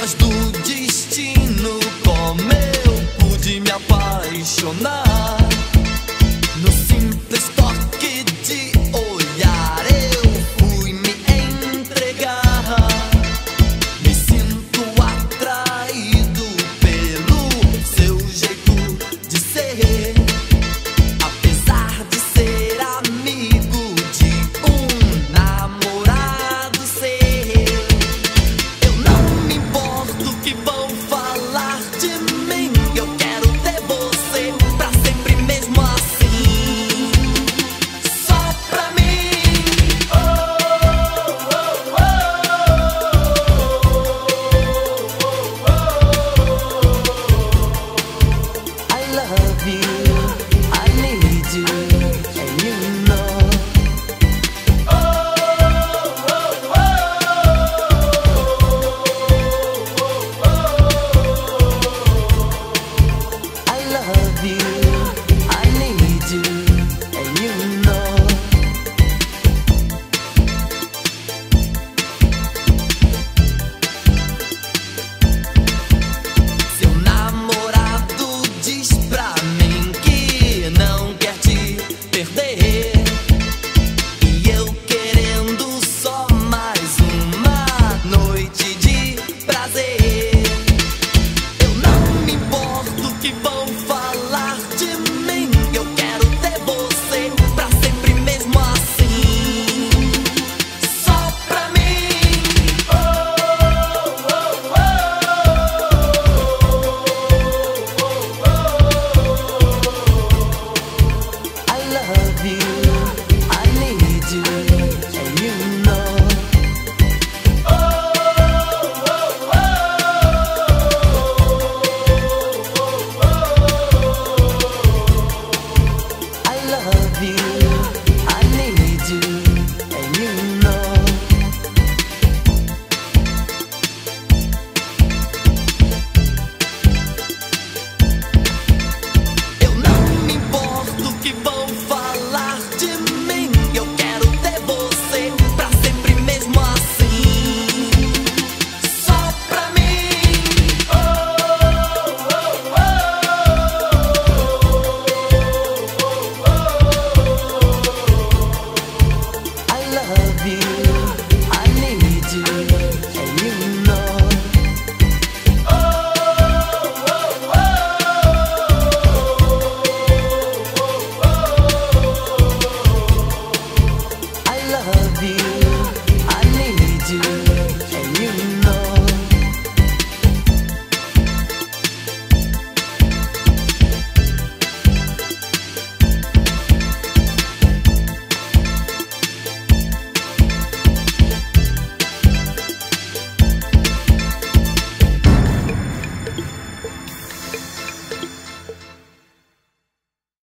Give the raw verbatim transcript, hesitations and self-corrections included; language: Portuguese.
Voz do destino, como eu pude me apaixonar. No simples toque de olhar eu fui me entregar. Me sinto atraído pelo seu jeito de ser. Apesar de ser amigo de um namorado seu, eu não me importo que vão falar de mim. Eu quero ter você pra sempre mesmo assim. Só pra mim. Oh, oh, oh, oh, oh. I love you, I need you, and you know. Oh, oh, oh, oh, oh. I love you, I need you, and you know. Seu namorado diz pra mim que não quer te perder, e eu querendo só mais uma noite de prazer. Eu não me importo que vão falar de mim. Eu quero ter você pra sempre mesmo assim. Só pra mim. Oh, oh, oh, oh, oh. I love you, I need you, and you know. Oh, oh, oh, oh. I love you, I need you, and you know. Eu não me importo que vão falar de mim. Eu quero ter você pra sempre mesmo assim. Só pra mim. Oh, oh, oh, oh, oh. I love you, I need you, and you know. Oh, oh, oh, oh, oh. I love you.